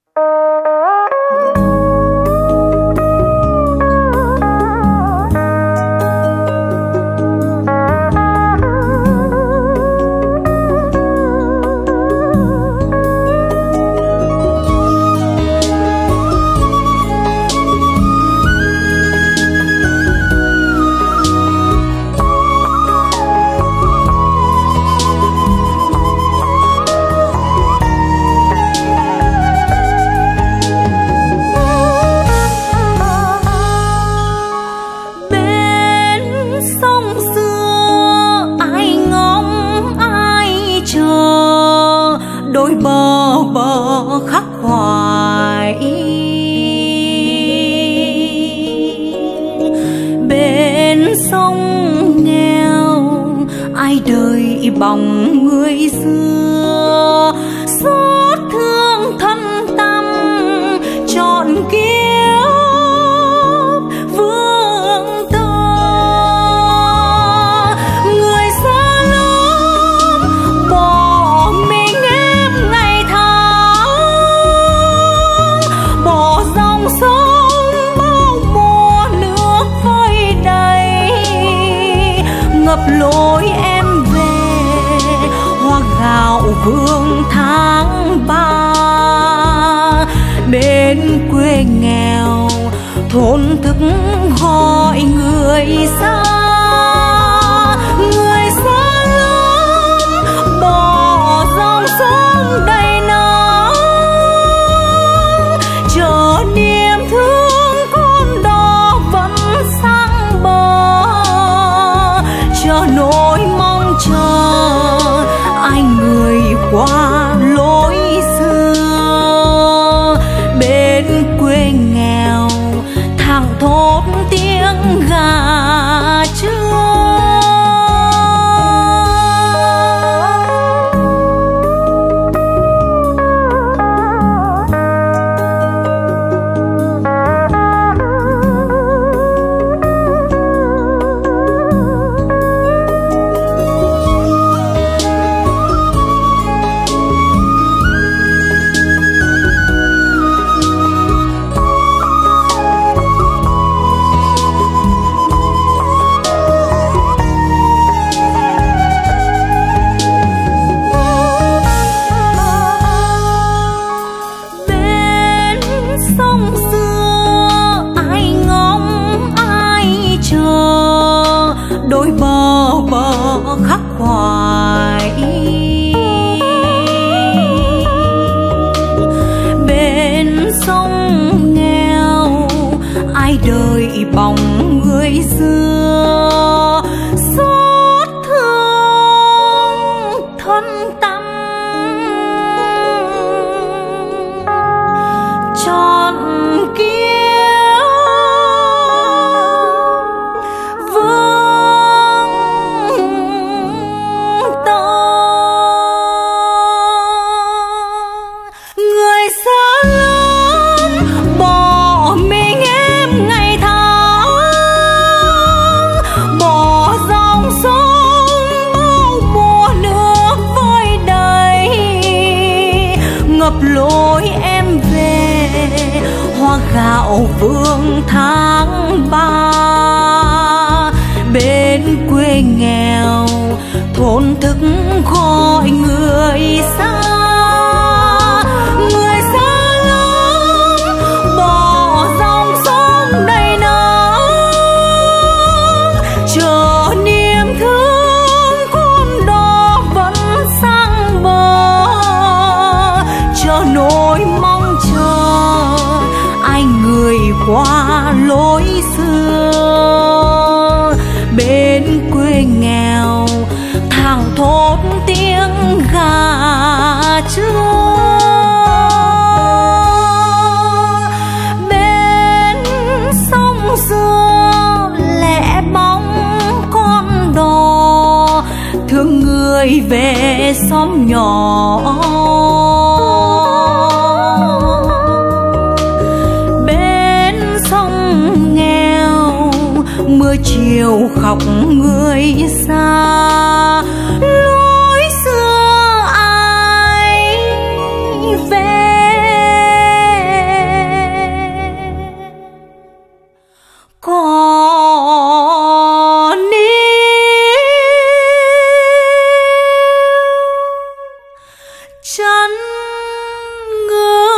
bóng người xưa xót thương thân tâm trọn kiếp vương tơ. Người xa lắm bỏ mình em ngày tháng, bỏ dòng sông bao mùa nước vơi đầy ngập lối em gạo vương tháng ba. Bên quê nghèo thôn thức gọi người xa, người xa lắm bỏ dòng sông đầy nắng, chờ niềm thương con đò vẫn sang bờ, chờ nỗi mong chờ anh người qua lối xưa. Bên quê nghèo thẳng thốt tiếng gà trưa. Đôi bờ khắc khoải bên sông nghèo, ai đời bóng người xưa xót thương thân tâm trọn kiếp lối em về hoa gạo vương tháng ba. Bên quê nghèo thôn thức gọi người xa, người xa lắm bỏ dòng sông đầy nắng, chờ niềm thương con đò vẫn sang bờ, chờ nỗi mong chờ anh người qua lối xưa. Bên quê nghèo thẳng thốt tiếng gà trưa. Bên sông xưa lẻ bóng con đò thương người về xóm nhỏ. Mưa chiều khóc người xa, lối xưa ai về. chắn ngứa